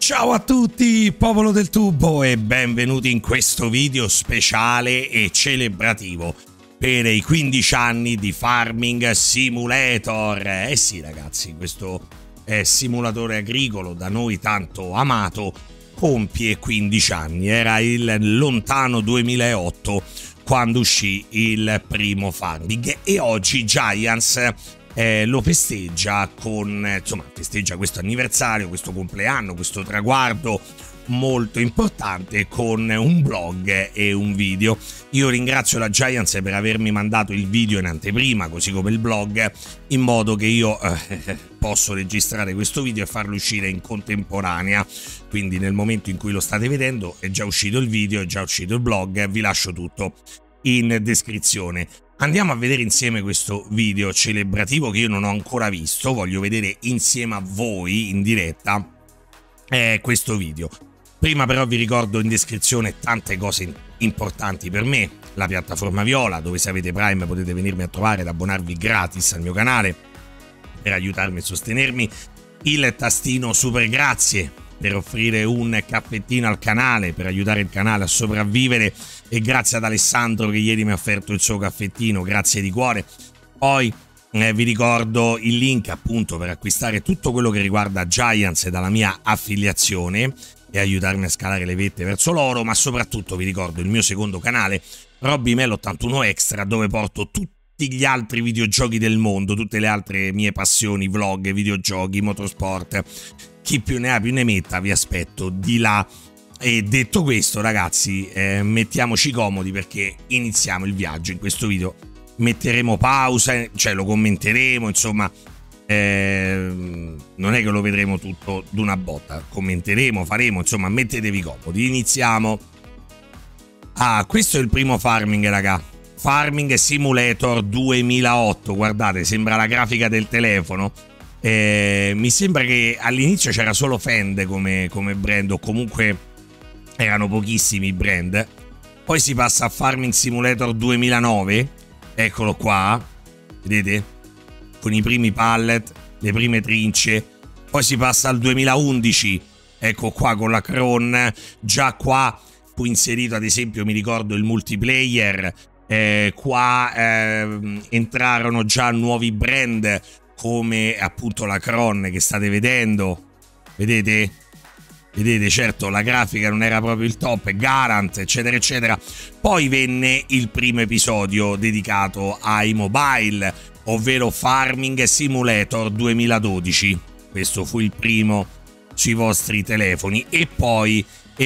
Ciao a tutti, popolo del tubo, e benvenuti in questo video speciale e celebrativo per i 15 anni di Farming Simulator. Eh sì ragazzi, questo simulatore agricolo da noi tanto amato compie 15 anni. Era il lontano 2008 quando uscì il primo Farming e oggi Giants lo festeggia festeggia questo anniversario, questo compleanno, questo traguardo molto importante con un blog e un video. Io ringrazio la Giants per avermi mandato il video in anteprima, così come il blog, in modo che io posso registrare questo video e farlo uscire in contemporanea. Quindi nel momento in cui lo state vedendo è già uscito il video, è già uscito il blog, vi lascio tutto in descrizione. Andiamo a vedere insieme questo video celebrativo che io non ho ancora visto, voglio vedere insieme a voi in diretta questo video. Prima però vi ricordo in descrizione tante cose importanti per me: la piattaforma Viola, dove se avete Prime potete venirmi a trovare ed abbonarvi gratis al mio canale per aiutarmi e sostenermi, il tastino super grazie per offrire un caffettino al canale, per aiutare il canale a sopravvivere, e grazie ad Alessandro che ieri mi ha offerto il suo caffettino, grazie di cuore. Poi vi ricordo il link appunto per acquistare tutto quello che riguarda Giants dalla mia affiliazione e aiutarmi a scalare le vette verso l'oro, ma soprattutto vi ricordo il mio secondo canale, RobbyMel81 Extra, dove porto tutti gli altri videogiochi del mondo, tutte le altre mie passioni, vlog, videogiochi, motorsport. Chi più ne ha più ne metta, vi aspetto di là. E detto questo ragazzi, mettiamoci comodi perché iniziamo il viaggio. In questo video metteremo pausa, cioè lo commenteremo, insomma non è che lo vedremo tutto d'una botta, commenteremo, faremo, insomma mettetevi comodi, iniziamo. Questo è il primo Farming raga, Farming Simulator 2008, guardate, sembra la grafica del telefono. Mi sembra che all'inizio c'era solo Fend come brand, o comunque erano pochissimi i brand. Poi si passa a Farming Simulator 2009, eccolo qua, vedete, con i primi pallet, le prime trince. Poi si passa al 2011, ecco qua con la Cron. Già qua fu inserito, ad esempio mi ricordo, il multiplayer. Qua entrarono già nuovi brand come appunto la Cron che state vedendo, vedete, certo la grafica non era proprio il top, Garant eccetera eccetera. Poi venne il primo episodio dedicato ai mobile, ovvero Farming Simulator 2012, questo fu il primo sui vostri telefoni, e poi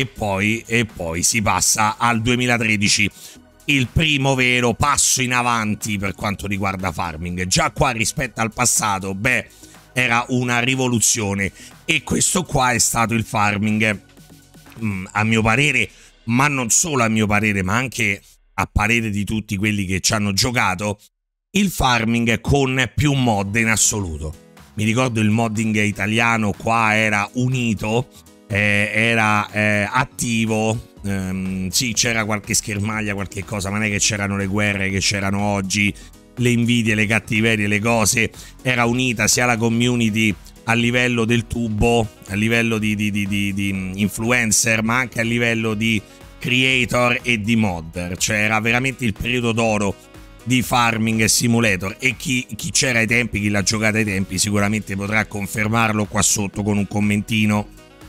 si passa al 2013, il primo vero passo in avanti per quanto riguarda Farming. Già qua rispetto al passato, era una rivoluzione, e questo qua è stato il Farming, a mio parere, ma non solo a mio parere, ma anche a parere di tutti quelli che ci hanno giocato, il Farming con più mod in assoluto. Mi ricordo il modding italiano qua era unito, era attivo. Sì, c'era qualche schermaglia, qualche cosa, ma non è che c'erano le guerre che c'erano oggi, le invidie, le cattiverie, le cose. Era unita sia la community a livello del tubo, a livello di influencer, ma anche a livello di creator e di modder. Cioè era veramente il periodo d'oro di Farming Simulator, e chi c'era ai tempi, chi l'ha giocato ai tempi, sicuramente potrà confermarlo qua sotto con un commentino.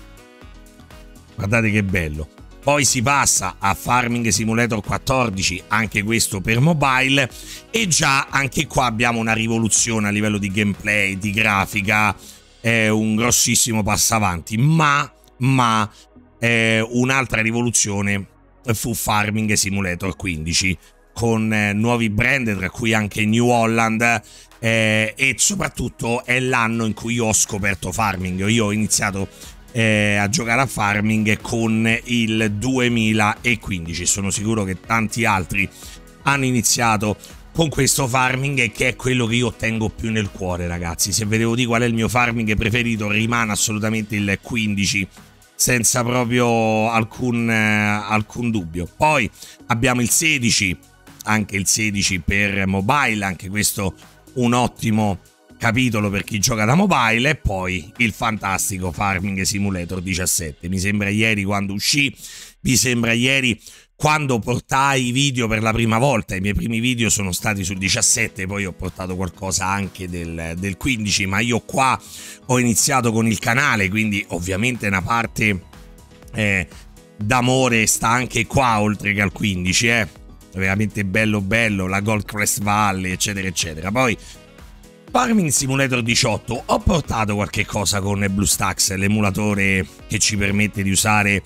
Guardate che bello. Poi si passa a Farming Simulator 14, anche questo per mobile, e già anche qua abbiamo una rivoluzione a livello di gameplay, di grafica, un grossissimo passo avanti, ma un'altra rivoluzione fu Farming Simulator 15, con nuovi brand, tra cui anche New Holland, e soprattutto è l'anno in cui io ho scoperto Farming. Io ho iniziato a giocare a Farming con il 2015, sono sicuro che tanti altri hanno iniziato con questo Farming, che è quello che io tengo più nel cuore ragazzi. Se vedevo di qual è il mio Farming preferito, rimane assolutamente il 15, senza proprio alcun dubbio. Poi abbiamo il 16, anche il 16 per mobile, anche questo un ottimo capitolo per chi gioca da mobile, e poi il fantastico Farming Simulator 17. Mi sembra ieri quando uscì, mi sembra ieri quando portai i video per la prima volta. I miei primi video sono stati sul 17, poi ho portato qualcosa anche del 15, ma io qua ho iniziato con il canale, quindi ovviamente una parte d'amore sta anche qua, oltre che al 15, veramente bello, la Gold Crest Valley, eccetera eccetera. Poi Farming Simulator 18 ho portato qualche cosa con BlueStacks, l'emulatore che ci permette di usare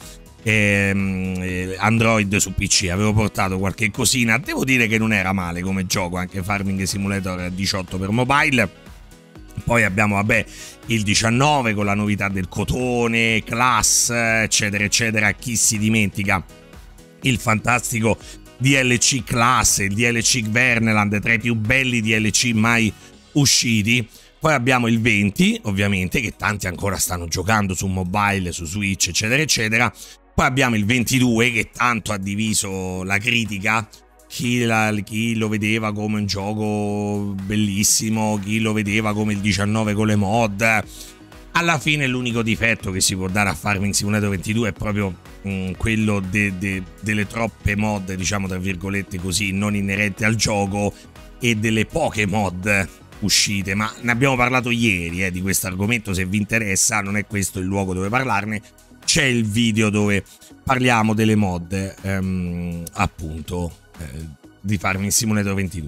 Android su PC. Avevo portato qualche cosina, devo dire che non era male come gioco, anche Farming Simulator 18 per mobile. Poi abbiamo, vabbè, il 19 con la novità del cotone, class, eccetera eccetera. Chi si dimentica il fantastico DLC Class, il DLC Verneland, tra i più belli DLC mai usciti. Poi abbiamo il 20, ovviamente, che tanti ancora stanno giocando su mobile, su Switch, eccetera eccetera. Poi abbiamo il 22, che tanto ha diviso la critica, chi lo vedeva come un gioco bellissimo, chi lo vedeva come il 19 con le mod. Alla fine l'unico difetto che si può dare a Farming Simulator 22 è proprio quello delle troppe mod, diciamo tra virgolette così, non inerenti al gioco, e delle poche mod uscite. Ma ne abbiamo parlato ieri di questo argomento, se vi interessa. Non è questo il luogo dove parlarne, c'è il video dove parliamo delle mod appunto di Farming Simulator 22.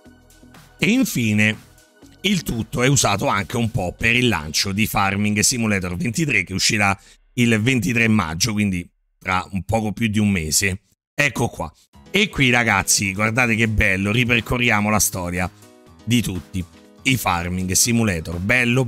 E infine il tutto è usato anche un po' per il lancio di Farming Simulator 23, che uscirà il 23 maggio, quindi tra un poco più di un mese. Ecco qua. E qui, ragazzi, guardate che bello, ripercorriamo la storia di tutti i Farming Simulator. Bello.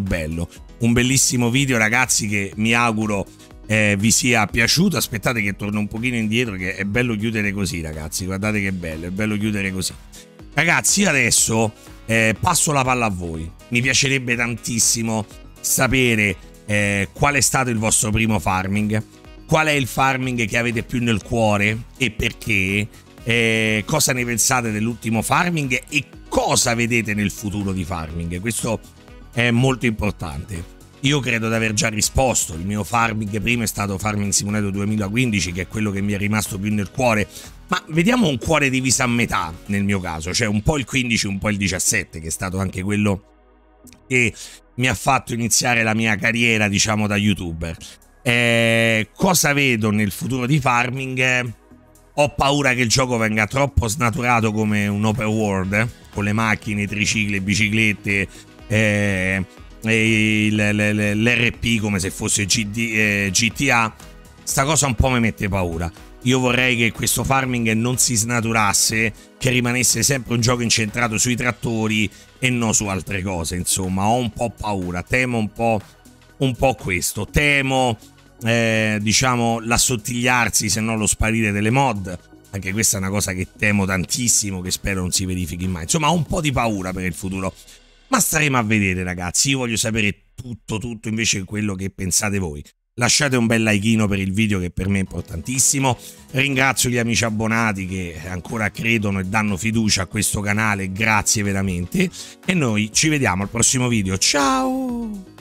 Un bellissimo video, ragazzi, che mi auguro vi sia piaciuto. Aspettate che torno un pochino indietro, che è bello chiudere così, ragazzi. Guardate che bello, è bello chiudere così. Ragazzi, adesso passo la palla a voi. Mi piacerebbe tantissimo sapere qual è stato il vostro primo farming, qual è il farming che avete più nel cuore e perché, cosa ne pensate dell'ultimo farming e cosa vedete nel futuro di Farming. Questo è molto importante. Io credo di aver già risposto. Il mio farming prima è stato Farming Simulator 2015, che è quello che mi è rimasto più nel cuore, ma vediamo un cuore diviso a metà nel mio caso, cioè un po' il 15, un po' il 17, che è stato anche quello che mi ha fatto iniziare la mia carriera, diciamo, da youtuber. Cosa vedo nel futuro di Farming? Ho paura che il gioco venga troppo snaturato come un open world, con le macchine, i tricicli, biciclette, l'RP come se fosse GTA. Sta cosa un po' mi mette paura. Io vorrei che questo farming non si snaturasse, che rimanesse sempre un gioco incentrato sui trattori e non su altre cose. Insomma, ho un po' paura, temo un po' questo, temo diciamo l'assottigliarsi, se non lo sparire delle mod. Anche questa è una cosa che temo tantissimo, che spero non si verifichi mai. Insomma, ho un po' di paura per il futuro, ma staremo a vedere, ragazzi. Io voglio sapere tutto invece quello che pensate voi. Lasciate un bel likeino per il video, che per me è importantissimo. Ringrazio gli amici abbonati che ancora credono e danno fiducia a questo canale, grazie veramente. E noi ci vediamo al prossimo video, ciao!